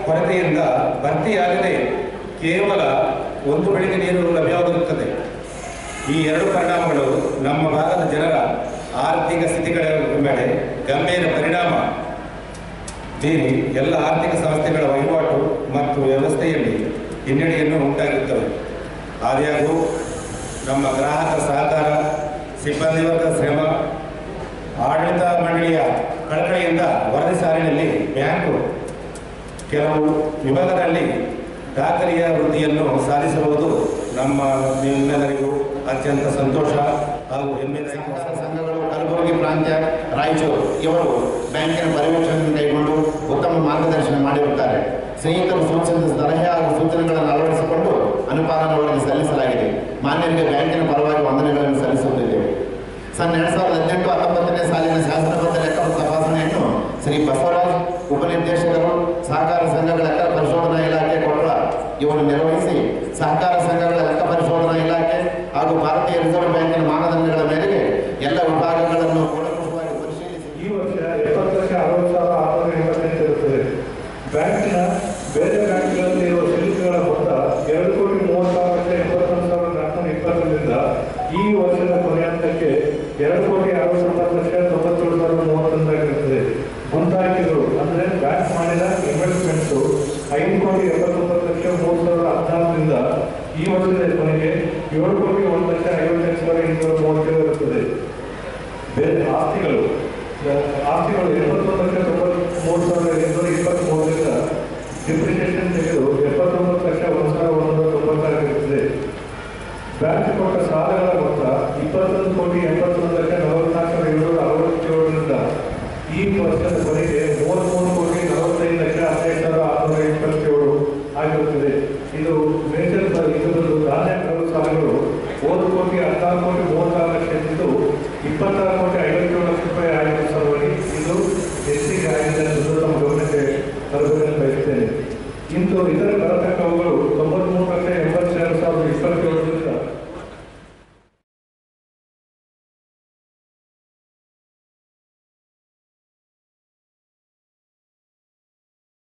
ಕೊರತೆಯಿಂದ ಭರ್ತಿಯಾಗದೆ ಕೇವಲ ಒಂದು ಬೆಳೆಗೆ ನೀರು ಲಭ್ಯವಾಗುತ್ತದೆ. ಈ ಎರಡು ಪರಿಣಾಮಗಳು ನಮ್ಮ ಭಾಗದ ಜನರ ಆರ್ಥಿಕ ಸ್ಥಿತಿಗಳ ಮೇಲೆ ಗಂಭೀರ ಪರಿಣಾಮ ಬೀರಿ ಎಲ್ಲ ಆರ್ಥಿಕ ಸಂಸ್ಥೆಗಳ ವಹಿವಾಟು ಮತ್ತು ವ್ಯವಸ್ಥೆಯಲ್ಲಿ ಹಿನ್ನಡೆಯನ್ನು ಉಂಟಾಗುತ್ತವೆ. ಆದಾಗ್ಯೂ ನಮ್ಮ ಗ್ರಾಹಕ ಸಹಕಾರ, ಸಿಬ್ಬಂದಿ ವರ್ಗದ ಶ್ರಮ, ಆಡಳಿತ ಮಂಡಳಿಯ ಕಳಕಳಿಯಿಂದ ವರದಿ ಸಾಲಿನಲ್ಲಿ ಬ್ಯಾಂಕು ಕೆಲವು ವಿಭಾಗದಲ್ಲಿ ದಾಖಲೆಯ ವೃದ್ಧಿಯನ್ನು ಸಾಧಿಸಿರುವುದು ನಮ್ಮ ನಿಮ್ಮೆಲ್ಲರಿಗೂ ಅತ್ಯಂತ ಸಂತೋಷ ಹಾಗೂ ಹೆಮ್ಮೆ. ಸಂಘಗಳು ಕಲಬುರಗಿ ಪ್ರಾಂತ್ಯ, ರಾಯಚೂರು ಇವರು ಬ್ಯಾಂಕಿನ ಪರ್ಯವೇಕ್ಷಣೆ ಕೈಗೊಂಡು ಉತ್ತಮ ಮಾರ್ಗದರ್ಶನ ಮಾಡಿರುತ್ತಾರೆ. ಸ್ನೇಹಿತರು ಸೂಚಿಸಿದ ಸಲಹೆ ಹಾಗೂ ಸೂಚನೆಗಳನ್ನು ಅಳವಡಿಸಿಕೊಂಡು ಅನುಪಾಲನಾ ವರದಿ ಸಲ್ಲಿಸಲಾಗಿದೆ. ಮಾನ್ಯರಿಗೆ ಬ್ಯಾಂಕಿನ ಪರವಾಗಿ ವಂದನೆಗಳನ್ನು ಸಲ್ಲಿಸುತ್ತಿದ್ದೇವೆ. ಸನ್ 2018-19ನೇ ಸಾಲಿನ ಶಾಸನಬದ್ಧ ಲೆಕ್ಕ ತಪಾಸಣೆಯನ್ನು ಶ್ರೀ ಬಸವರಾಜ್ ಉಪನಿರ್ದೇಶಕರು, ಸಹಕಾರ ಸಂಘಗಳ ಲೆಕ್ಕ ಪರಿಶೋಧನಾ ಇಲಾಖೆ ಕೊಟ್ರ ಇವರು ನಿರ್ವಹಿಸಿ ಸಹಕಾರ ಸಂಘಗಳ ಲೆಕ್ಕ ಪರಿಶೋಧನಾ ಇಲಾಖೆ ಹಾಗೂ ಭಾರತೀಯ ರಿಸರ್ವ್ ಬ್ಯಾಂಕಿನ ಮಾನದಂಡಗಳ ಮೇರೆಗೆ ಎಲ್ಲ ವಿಭಾಗಗಳನ್ನು ಕೂಲಂಕುಷವಾಗಿ ಪರಿಶೀಲಿಸಿ ಈ ವರ್ಷ 70,60,685 ಇರುತ್ತದೆ. ಬ್ಯಾಂಕಿನ ಬೇರೆ ಬ್ಯಾಂಕ್ಗಳಲ್ಲಿ ಇರುವ ಶುಲ್ಕಗಳ ಮೊತ್ತ 2,30,80,420ರಿಂದ ಈ ವರ್ಷದ ಕೊನೆಯಂತಕ್ಕೆ 2,69,97,31 ಮುಂದಾಕಿಗಳು ಅಂದರೆ ಬ್ಯಾಂಕ್ ಮಾಡಿದ ಇನ್ವೆಸ್ಟ್ಮೆಂಟ್ಸು 5,79,03,014ರಿಂದ ಈ ವರ್ಷದ ಕೊನೆಗೆ 7,01,58,237 ಇರುತ್ತದೆ. ಬೇರೆ ಆಸ್ತಿಗಳು 71,93,823ರಿಂದ ಡಿಪ್ರಿಸಿಯೇಷನ್ ತೆಗೆದು 79,01,196 ಇರುತ್ತದೆ. ಬ್ಯಾಂಕ್ ಕೊಟ್ಟ ಸಾಲಗಳ ಮೊತ್ತ 21,81,44,767ರಿಂದ ಈ ವರ್ಷದ ಕೊನೆಗೆ 33,45,15,627 ಆಗಿರುತ್ತದೆ. ಇದು ಮೇಜರ್ ಇದರದ್ದು ಧಾನ್ಯ ಕರು ಸಾಲಗಳು 1,16,36,00,000 ಇದ್ದು 26,57,00,000 ಆಗಿರುವ ಸಲುವಾಗಿ ಇದು ಹೆಚ್ಚಿಗೆ ಆಗಿದೆ ಎಂದು ತಮ್ಮ ಗಮನಕ್ಕೆ ತರಬೇಕನ್ನು ಬಯಸುತ್ತೇನೆ. ಇಂದು ಇತರ